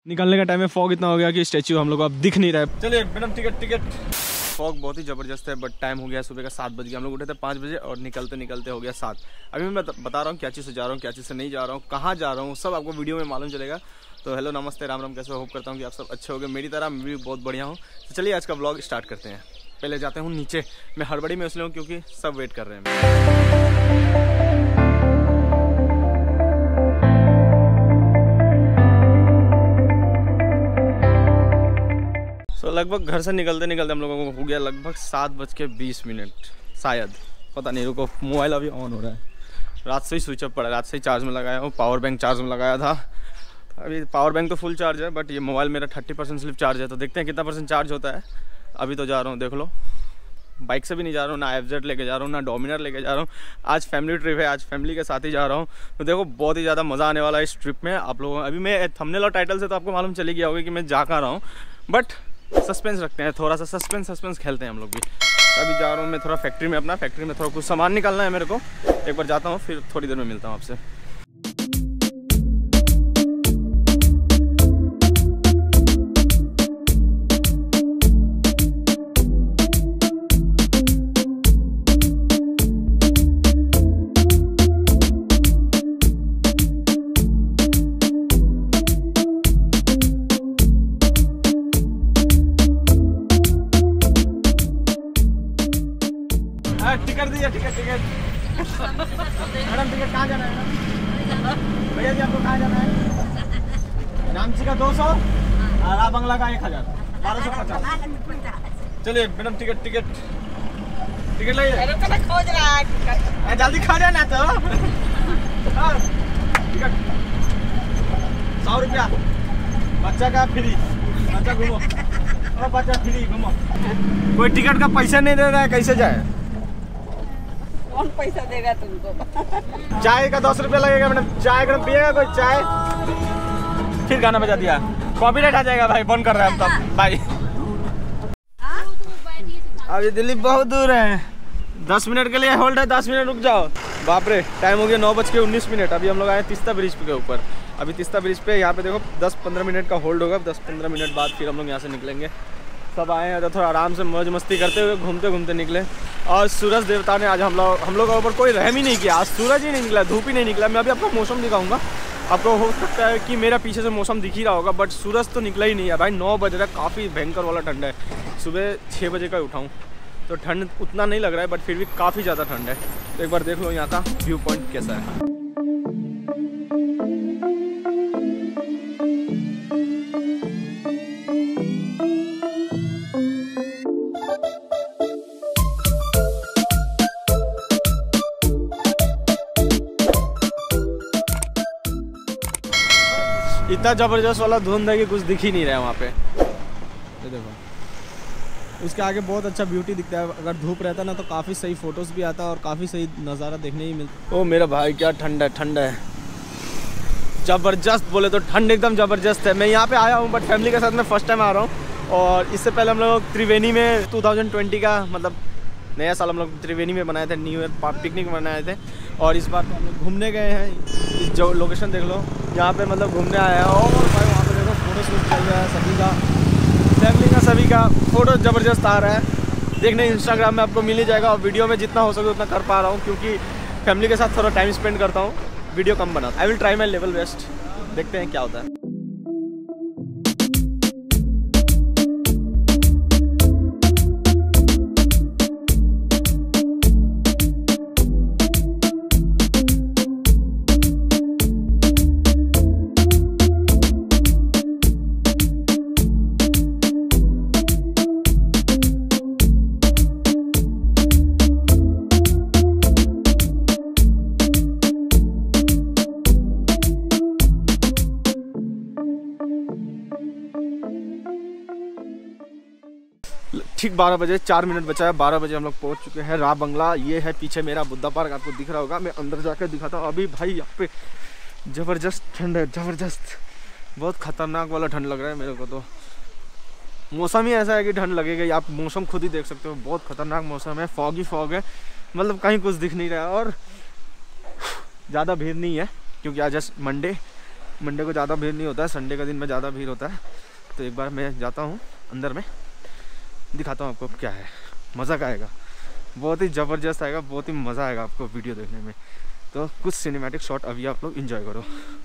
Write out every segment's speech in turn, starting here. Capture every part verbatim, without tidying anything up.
निकलने का टाइम है, फॉग इतना हो गया कि स्टैचू हम लोग को अब दिख नहीं रहा है। चलिए मैडम टिकट टिकट। फॉग बहुत ही ज़बरदस्त है बट टाइम हो गया सुबह का सात बज गया। हम लोग उठे थे पाँच बजे और निकलते निकलते हो गया सात। अभी मैं बता रहा हूँ क्या चीज़ से जा रहा हूँ, क्या चीज़ से नहीं जा रहा हूँ, कहाँ जा रहा हूँ, सब आपको वीडियो में मालूम चलेगा। तो हेलो नमस्ते राम राम, कैसे होप करता हूँ कि आप सब अच्छे होंगे। मेरी तरह मैं भी बहुत बढ़िया हूँ। तो चलिए आज का ब्लॉग स्टार्ट करते हैं। पहले जाते हूँ नीचे। मैं हड़बड़ी में इसलिए हूँ क्योंकि सब वेट कर रहे हैं। तो लगभग घर से निकलते निकलते हम लोगों को हो गया लगभग सात बज के बीस मिनट शायद, पता नहीं। रुको, मोबाइल अभी ऑन हो रहा है। रात से ही स्विच ऑफ पड़ा है, रात से ही चार्ज में लगाया हूँ। पावर बैंक चार्ज में लगाया था। अभी पावर बैंक तो फुल चार्ज है बट ये मोबाइल मेरा थर्टी परसेंट सिर्फ चार्ज है। तो देखते हैं कितना परसेंट चार्ज होता है। अभी तो जा रहा हूँ, देख लो। बाइक से भी नहीं जा रहा हूँ, ना एफ जेड लेके जा रहा हूँ, ना डोमिनर लेके जा रहा हूँ। आज फैमिली ट्रिप है, आज फैमिली के साथ ही जा रहा हूँ। तो देखो बहुत ही ज़्यादा मज़ा आने वाला है इस ट्रिप में। आप लोगों अभी मैं थंबनेल और टाइटल से तो आपको मालूम चली गया होगा कि मैं जा कर रहा हूँ, बट सस्पेंस रखते हैं, थोड़ा सा सस्पेंस सस्पेंस खेलते हैं हम लोग भी। अभी जा रहा हूँ मैं थोड़ा फैक्ट्री में, अपना फैक्ट्री में थोड़ा कुछ सामान निकालना है मेरे को। एक बार जाता हूँ, फिर थोड़ी देर में मिलता हूँ आपसे। टिकट दीजिए, टिकट टिकट मैडम टिकट कहाँ जाना है भैया जी? आपको कहाँ जाना है? नामची का दो सौ और आ बंगला का एक हज़ार, बारह सौ पचास। चलिए मैडम टिकट टिकट टिकट लाइए। खोज रहा है, जल्दी खा जाना तो। टिकट सौ रुपया बच्चा का फ्री। बच्चा घूमो और बच्चा फ्री घूमो। कोई टिकट का पैसा नहीं दे रहा है, कैसे जाए? कौन पैसा देगा तुमको? चाय का दस रुपया लगेगा मैडम। चाय अगर पिएगा कोई चाय। फिर गाना बजा दिया, कॉपीराइट आ जाएगा भाई। बंद कर रहे हैं हम तब भाई। अभी दिल्ली बहुत दूर है, दस मिनट के लिए होल्ड है। दस मिनट रुक जाओ। बाप रे, टाइम हो गया नौ बज के उन्नीस मिनट। अभी हम लोग आए तीस्ता ब्रिज के ऊपर। अभी तीस्ता ब्रिज पे यहाँ पे देखो दस पंद्रह मिनट का होल्ड होगा। दस पंद्रह मिनट बाद फिर हम लोग यहाँ से निकलेंगे। सब आए हैं तो थोड़ा आराम से मौज मस्ती करते हुए घूमते घूमते निकले। और सूरज देवता ने आज हम लोग हम लोगों के ऊपर कोई रहम ही नहीं किया। आज सूरज ही नहीं निकला, धूप ही नहीं निकला। मैं अभी आपको मौसम दिखाऊंगा। आपको हो सकता है कि मेरा पीछे से मौसम दिख ही रहा होगा बट सूरज तो निकला ही नहीं है भाई। नौ बज रहा है, काफ़ी भयंकर वाला ठंड है। सुबह छः बजे का उठाऊँ तो ठंड उतना नहीं लग रहा है बट फिर भी काफ़ी ज़्यादा ठंड है। तो एक बार देख लो यहाँ का व्यू पॉइंट कैसा है। इतना जबरदस्त वाला धुंध है कि कुछ दिख ही नहीं रहा है वहाँ पे। ये देखो, उसके आगे बहुत अच्छा ब्यूटी दिखता है। अगर धूप रहता ना तो काफ़ी सही फोटोज़ भी आता है और काफ़ी सही नज़ारा देखने ही मिलता। ओ मेरा भाई, क्या ठंड है, ठंड है ज़बरदस्त। बोले तो ठंड एकदम ज़बरदस्त है। मैं यहाँ पे आया हूँ बट फैमिली के साथ मैं फर्स्ट टाइम आ रहा हूँ। और इससे पहले हम लोग त्रिवेणी में टू थाउजेंड ट्वेंटी का मतलब नया साल हम लोग त्रिवेणी में बनाए थे, न्यू ईयर पिकनिक बनाए थे। और इस बार तो हम लोग घूमने गए हैं। इस जो लोकेशन देख लो, यहाँ पे मतलब घूमने आया है। और भाई वहाँ पे देखो फोटो शूट चल रहा है सभी का, फैमिली का, सभी का फोटो ज़बरदस्त आ रहा है। देखने इंस्टाग्राम में आपको मिल ही जाएगा। और वीडियो में जितना हो सके उतना कर पा रहा हूँ क्योंकि फैमिली के साथ थोड़ा टाइम स्पेंड करता हूँ, वीडियो कम बनाता। I will try my level best. देखते हैं क्या होता है। ठीक बारह बजे चार मिनट बचा है। बारह बजे हम लोग पहुंच चुके हैं रा बंगला। ये है पीछे मेरा बुद्धा पार्क, आपको दिख रहा होगा। मैं अंदर जाकर दिखाता हूँ। अभी भाई यहाँ पे ज़बरदस्त ठंड है, ज़बरदस्त, बहुत खतरनाक वाला ठंड लग रहा है मेरे को। तो मौसम ही ऐसा है कि ठंड लगेगा। आप मौसम खुद ही देख सकते हो, बहुत खतरनाक मौसम है। फॉग ही फॉग है, मतलब कहीं कुछ दिख नहीं रहा है। और ज़्यादा भीड़ नहीं है क्योंकि आज जस्ट मंडे मंडे को ज़्यादा भीड़ नहीं होता है, संडे का दिन में ज़्यादा भीड़ होता है। तो एक बार मैं जाता हूँ अंदर में, दिखाता हूँ आपको क्या है, मज़ा का आएगा, बहुत ही ज़बरदस्त आएगा, बहुत ही मज़ा आएगा आपको वीडियो देखने में। तो कुछ सिनेमैटिक शॉट अभी आप लोग एंजॉय करो।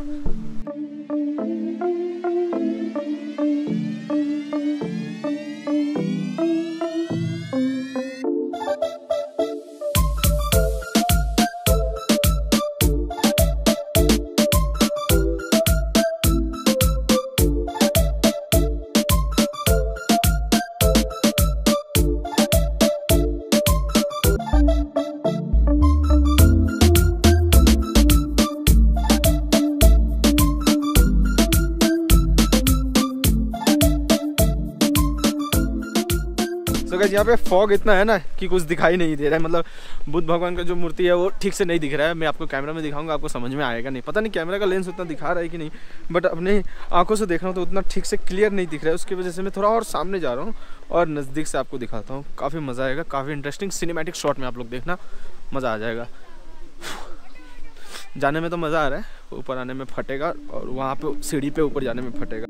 यहाँ पे फॉग इतना है ना कि कुछ दिखाई नहीं दे रहा है, मतलब बुद्ध भगवान का जो मूर्ति है वो ठीक से नहीं दिख रहा है। मैं आपको कैमरा में दिखाऊंगा, आपको समझ में आएगा नहीं, पता नहीं कैमरा का लेंस उतना दिखा रहा है कि नहीं, बट अपने आंखों से देख रहा हूँ तो उतना ठीक से क्लियर नहीं दिख रहा है। उसकी वजह से मैं थोड़ा और सामने जा रहा हूँ और नज़दीक से आपको दिखाता हूँ। काफ़ी मज़ा आएगा, काफ़ी इंटरेस्टिंग सिनेमैटिक शॉट में आप लोग देखना, मज़ा आ जाएगा। जाने में तो मज़ा आ रहा है, ऊपर आने में फटेगा और वहाँ पे सीढ़ी पे ऊपर जाने में फटेगा।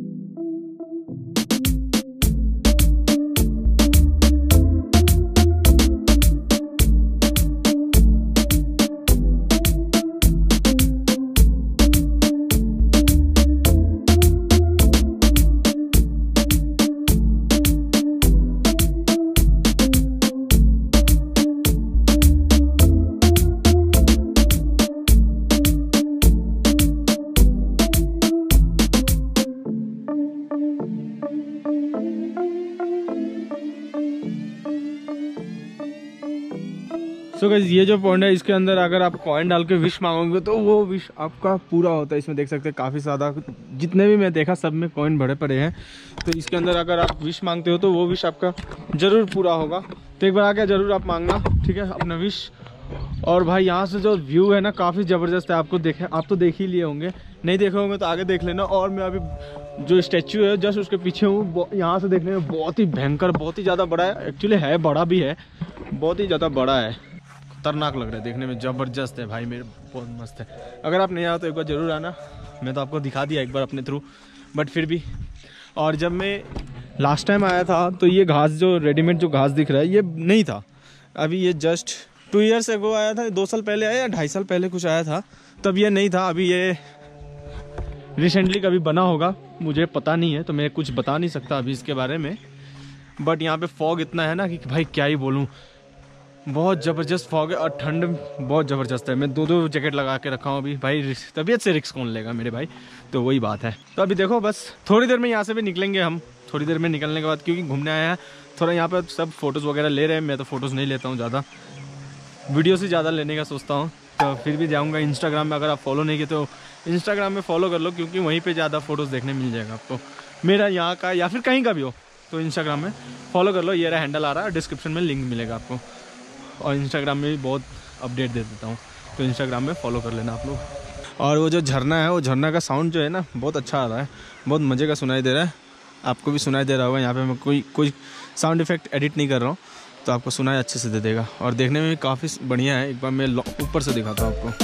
सो so गाइस, ये जो पॉइंट है इसके अंदर अगर आप कॉइन डाल के विश मांगोगे तो वो विश आपका पूरा होता है। इसमें देख सकते हैं काफ़ी ज़्यादा, जितने भी मैं देखा सब में कॉइन भरे पड़े हैं। तो इसके अंदर अगर आप विश मांगते हो तो वो विश आपका ज़रूर पूरा होगा। तो एक बार आके ज़रूर आप मांगना, ठीक है, अपना विश। और भाई यहाँ से जो व्यू है ना काफ़ी ज़बरदस्त है। आपको देखे आप तो देख ही लिए होंगे, नहीं देखे होंगे तो आगे देख लेना। और मैं अभी जो स्टैचू है जस्ट उसके पीछे हूँ, यहाँ से देखने में बहुत ही भयंकर, बहुत ही ज़्यादा बड़ा है। एक्चुअली है बड़ा भी है, बहुत ही ज़्यादा बड़ा है, खतरनाक लग रहा है देखने में, ज़बरदस्त है भाई, मेरे बहुत मस्त है। अगर आप नहीं आओ तो एक बार ज़रूर आना। मैं तो आपको दिखा दिया एक बार अपने थ्रू, बट फिर भी। और जब मैं लास्ट टाइम आया था तो ये घास, जो रेडीमेड जो घास दिख रहा है, ये नहीं था। अभी ये जस्ट टू ईयर्स एगो आया था, दो साल पहले आया या ढाई साल पहले कुछ आया था, तब ये नहीं था। अभी ये रिसेंटली कभी बना होगा, मुझे पता नहीं है, तो मैं कुछ बता नहीं सकता अभी इसके बारे में। बट यहाँ पे फॉग इतना है ना कि भाई क्या ही बोलूँ, बहुत ज़बरदस्त फॉग है और ठंड बहुत ज़बरदस्त है। मैं दो दो जैकेट लगा के रखा हूँ अभी भाई, तबीयत से रिस्क कौन लेगा मेरे भाई, तो वही बात है। तो अभी देखो बस थोड़ी देर में यहाँ से भी निकलेंगे हम, थोड़ी देर में निकलने के बाद, क्योंकि घूमने आए हैं थोड़ा यहाँ पर सब फ़ोटोज़ वगैरह ले रहे हैं। मैं तो फ़ोटोज़ नहीं लेता हूँ ज़्यादा, वीडियो से ज़्यादा लेने का सोचता हूँ। तो फिर भी जाऊँगा इंस्टाग्राम में, अगर आप फॉलो नहीं किए तो इंस्टाग्राम में फॉलो कर लो, क्योंकि वहीं पर ज़्यादा फ़ोटोज़ देखने मिल जाएगा आपको, मेरा यहाँ का या फिर कहीं का भी हो। तो इंस्टाग्राम में फॉलो कर लो, ये रहा हैंडल आ रहा है, डिस्क्रिप्शन में लिंक मिलेगा आपको। और इंस्टाग्राम में भी बहुत अपडेट दे देता हूँ, तो इंस्टाग्राम में फॉलो कर लेना आप लोग। और वो जो झरना है, वो झरना का साउंड जो है ना बहुत अच्छा आ रहा है, बहुत मज़े का सुनाई दे रहा है। आपको भी सुनाई दे रहा होगा, यहाँ पे मैं कोई कोई साउंड इफेक्ट एडिट नहीं कर रहा हूँ, तो आपको सुनाई अच्छे से दे देगा। और देखने में भी काफ़ी बढ़िया है। एक बार मैं ऊपर से दिखाता हूँ आपको।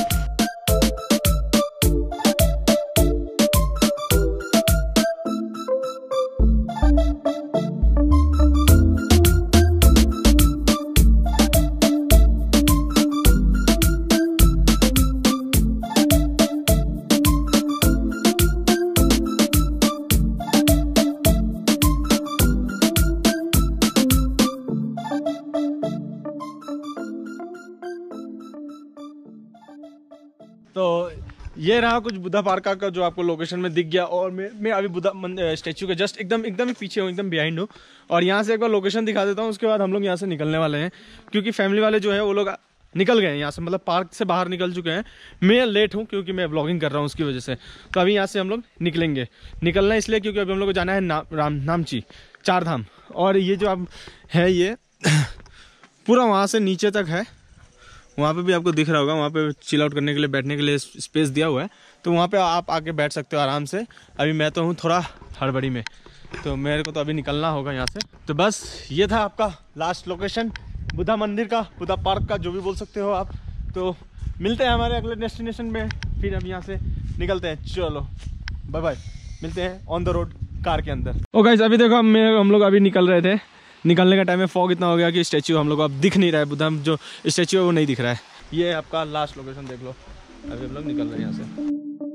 तो ये रहा कुछ बुद्धा पार्क का जो आपको लोकेशन में दिख गया। और मैं मैं अभी बुद्धा स्टैचू के जस्ट एकदम एकदम ही पीछे हूँ, एकदम बिहाइंड हूँ। और यहाँ से एक बार लोकेशन दिखा देता हूँ, उसके बाद हम लोग यहाँ से निकलने वाले हैं, क्योंकि फैमिली वाले जो है वो लोग निकल गए हैं यहाँ से, मतलब पार्क से बाहर निकल चुके हैं। मैं लेट हूँ क्योंकि मैं व्लॉगिंग कर रहा हूँ उसकी वजह से। तो अभी यहाँ से हम लोग निकलेंगे। निकलना इसलिए क्योंकि अभी हम लोग को जाना है ना, राम नामची चार धाम। और ये जो अब है ये पूरा वहाँ से नीचे तक है, वहाँ पे भी आपको दिख रहा होगा, वहाँ पे चिल आउट करने के लिए, बैठने के लिए स्पेस दिया हुआ है, तो वहाँ पे आप आके बैठ सकते हो आराम से। अभी मैं तो हूँ थोड़ा हड़बड़ी में, तो मेरे को तो अभी निकलना होगा यहाँ से। तो बस ये था आपका लास्ट लोकेशन, बुद्धा मंदिर का, बुद्धा पार्क का, जो भी बोल सकते हो आप। तो मिलते हैं हमारे अगले डेस्टिनेशन में। फिर हम यहाँ से निकलते हैं। चलो बाय बाय, मिलते हैं ऑन द रोड कार के अंदर। ओ गाइस अभी देखो हम हम लोग अभी निकल रहे थे, निकलने का टाइम में फॉग इतना हो गया कि स्टैचू हम लोग को अब दिख नहीं रहा है। बुद्धा जो स्टैचू है वो नहीं दिख रहा है। ये है आपका लास्ट लोकेशन, देख लो। अभी हम लोग निकल रहे हैं यहाँ से।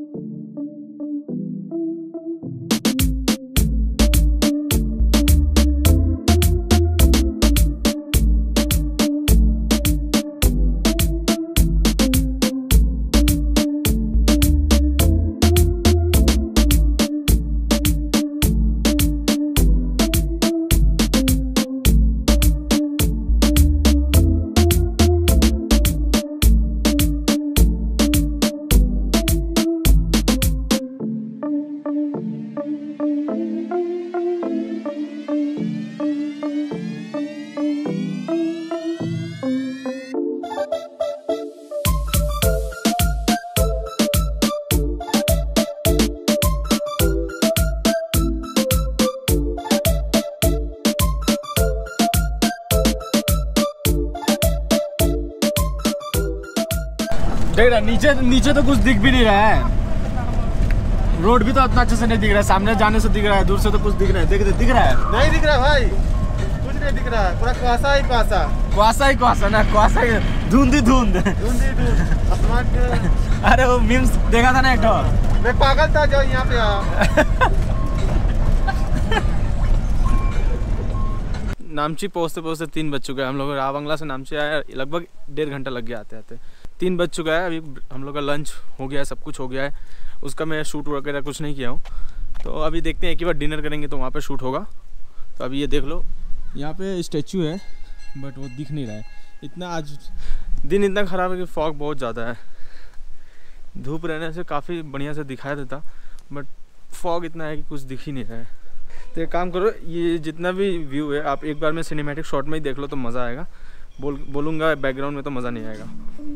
देख रहा नीचे नीचे तो कुछ दिख भी नहीं रहा है। रोड भी तो इतना अच्छे से नहीं दिख रहा है। सामने जाने से दिख रहा है, दूर से तो कुछ दिख रहा है। देख दिख रहा है? नहीं दिख रहा भाई, कुछ नहीं दिख रहा है। पूरा कुआसा ही कुआसा, कुआसा ही कुआसा ना, कुआसा ही धुंधी धुंध धुंधी धुंध आसमान। अरे वो मीम्स देखा था ना एक तो, मैं पागल था जो यहाँ पे आया। नामची पहुँचते पहुँचते तीन बज चुके हैं। हम लोग रावंगला से नामची आया, लगभग डेढ़ घंटा लग गया आते आते। तीन बज चुका है। अभी हम लोग का लंच हो गया है, सब कुछ हो गया है। उसका मैं शूट वगैरह कुछ नहीं किया हूँ, तो अभी देखते हैं। एक ही बार डिनर करेंगे तो वहाँ पे शूट होगा। तो अभी ये देख लो, यहाँ पे स्टैचू है बट वो दिख नहीं रहा है। इतना आज दिन इतना ख़राब है कि फॉग बहुत ज़्यादा है। धूप रहने से काफ़ी बढ़िया से दिखाई देता, बट फॉग इतना है कि कुछ दिख ही नहीं रहा है। तो एक काम करो, ये जितना भी व्यू है आप एक बार में सिनेमैटिक शॉट में ही देख लो तो मज़ा आएगा। बोल बोलूँगा बैकग्राउंड में तो मज़ा नहीं आएगा।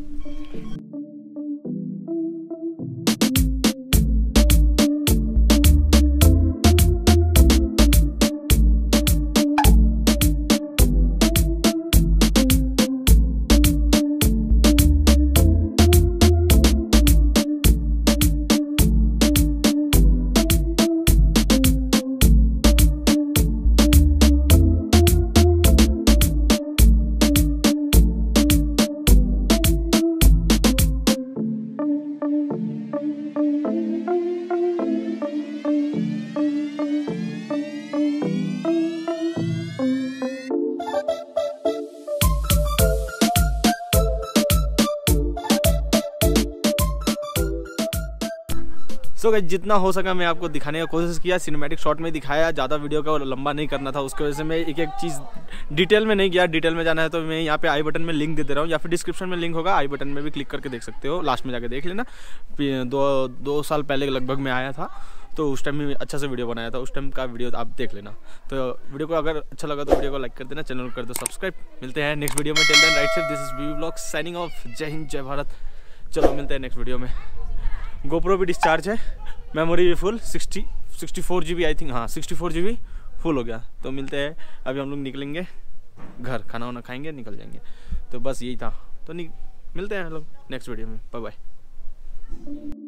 सो so, जितना हो सका मैं आपको दिखाने का कोशिश किया, सिनेमैटिक शॉट में दिखाया। ज़्यादा वीडियो का लंबा नहीं करना था, उसकी वजह से मैं एक एक चीज़ डिटेल में नहीं गया। डिटेल में जाना है तो मैं यहाँ पे आई बटन में लिंक दे दे रहा हूँ, या फिर डिस्क्रिप्शन में लिंक होगा, आई बटन में भी क्लिक करके देख सकते हो। लास्ट में जाके देख लेना। दो दो साल पहले लगभग मैं आया था, तो उस टाइम में अच्छा से वीडियो बनाया था। उस टाइम का वीडियो आप देख लेना। तो वीडियो को अगर अच्छा लगा तो वीडियो को लाइक कर देना, चैनल को कर दो सब्सक्राइब। मिलते हैं नेक्स्ट वीडियो में। Till then ride safe, this is BV vlogs signing off. जय हिंद जय भारत। चलो मिलते हैं नेक्स्ट वीडियो में। गोप्रो भी डिस्चार्ज है, मेमोरी भी full, sixty sixty four G B I think, हाँ sixty four G B full हो गया। तो मिलते हैं, अभी हम लोग निकलेंगे घर, खाना वाना खाएंगे, निकल जाएंगे। तो बस यही था। तो मिलते हैं हम लोग नेक्स्ट वीडियो में। Bye bye.